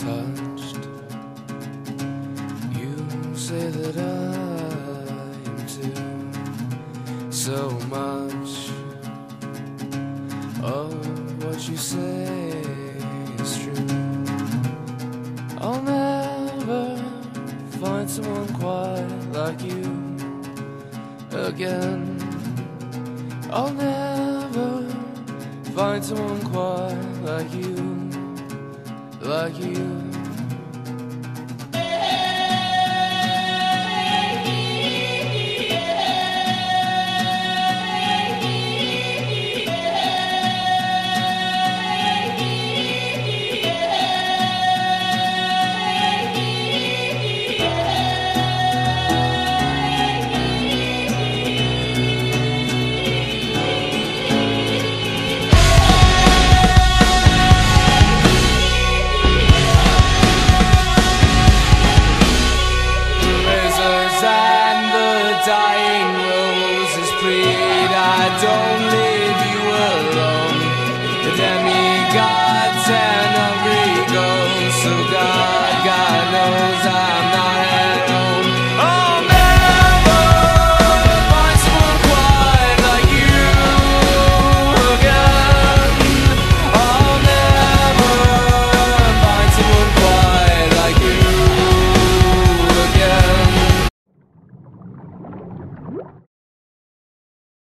touched. You say that I am too. So much of what you say is true. I'll never find someone quite like you again. I'll never find someone quite like you, like you.